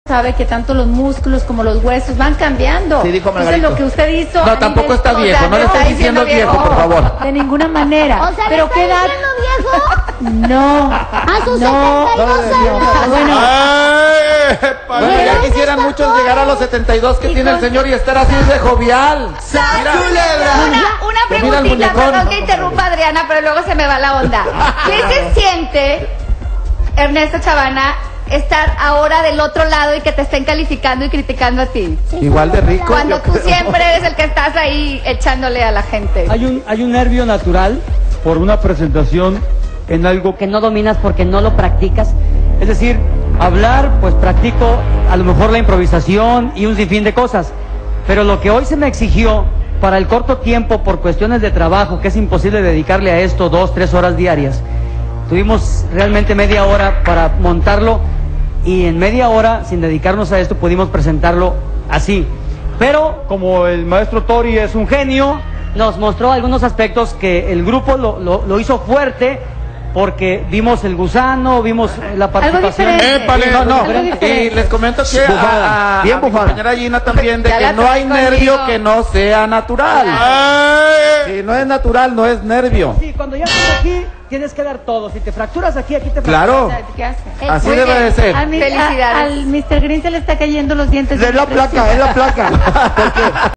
sabe que tanto los músculos como los huesos van cambiando. Sí, dijo Entonces Margarito. lo que usted hizo... No, tampoco está viejo, no le estoy diciendo viejo, por favor. De ninguna manera. O sea, ¿pero qué edad? viejo? No. A sus No. 72 años. Bueno, Bueno, ya quisieran muchos llegar a los 72 que tiene el señor y estar así de jovial. Mira, Una mira el preguntita, muñecón. perdón que interrumpa Adriana, pero luego se me va la onda. ¿Qué se siente, Ernesto Chavana, estar ahora del otro lado y que te estén calificando y criticando a ti? igual de rico. Cuando yo tú creo. siempre eres el que estás ahí echándole a la gente. Hay un nervio natural por una presentación en algo que no dominas porque no lo practicas. Es decir, hablar, pues practico a lo mejor la improvisación y un sinfín de cosas. Pero lo que hoy se me exigió para el corto tiempo por cuestiones de trabajo, que es imposible dedicarle a esto 2, 3 horas diarias. Tuvimos realmente media hora para montarlo y en media hora, sin dedicarnos a esto, pudimos presentarlo así. Pero como el maestro Tori es un genio, nos mostró algunos aspectos que el grupo lo hizo fuerte, porque vimos el gusano, vimos la participación. diferente. No, no. Algo Y diferente. les comento que Bufada, bien a mi bufada. compañera Gina también de Ya que la no hay traes nervio conmigo. que no sea natural. Si no es natural, no es nervio. Sí, cuando ya estás aquí, tienes que dar todo. Si te fracturas aquí, aquí te fracturas. Claro, ¿qué hace? así Muy debe bien. de ser. Al Felicidades. Mr. Green se le está cayendo los dientes. Es la placa, es la placa. Porque